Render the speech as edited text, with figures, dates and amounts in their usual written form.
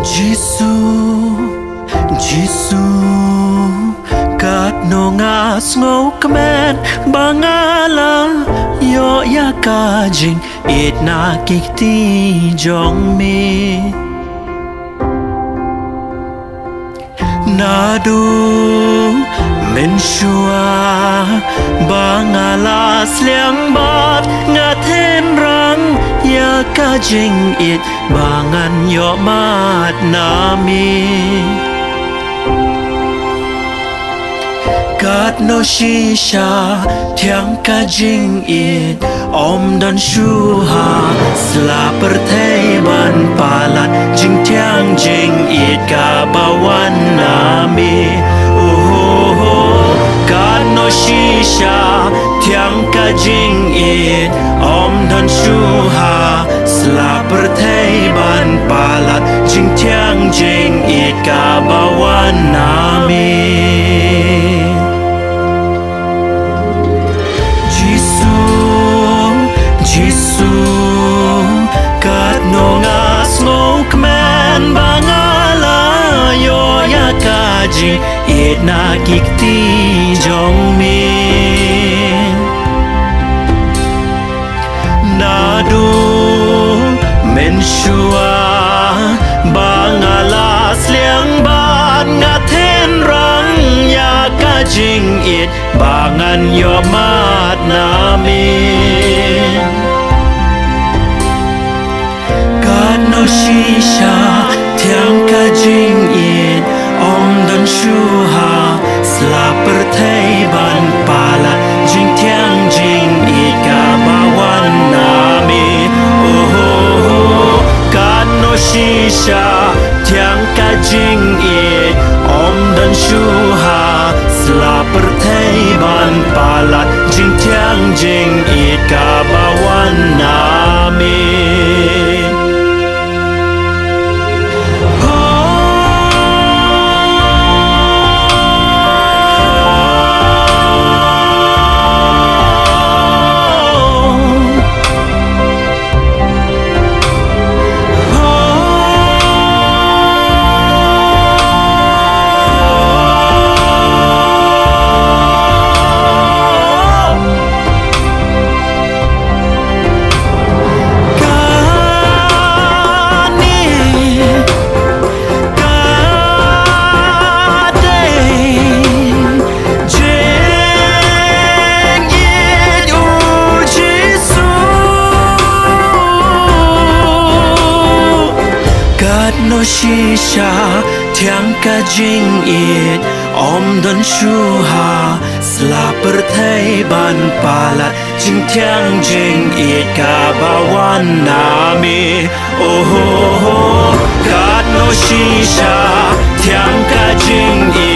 Jisu, Jisu, kat no ngas ngau kemen bangala yo ya kajing it na kikti jong me nadu menshua bangala sliang bat ngaten rang ya kajing it bangan yo mat nami Kat no shisha thiang kajing it om dan shuha sla perthei ban palat jing thiang jing it ka bawan nami oh kat no shisha thiang kajing it om dan shuha sla perthei ban palat jing thiang jing it ka bawan nami Jisu, kat no ngas ngok men bangala yo ya kaji it na kikti jong min nadu menshua bangala sliang ban ngaten rang ya kajing it bangan yo mat namin no shisha thiang kajing it om dan shuha sla perthei ban pala jing thiang jing it ka bawan nami oh kan no shisha thiang kajing it om dan shuha sla perthei ban pala jing thiang jing it ka bawan nami no shisha thiang kajing it om dan shuha sla perthei ban palat jing thiang jing it ka bawan nami oh kat no shisha thiang kajing it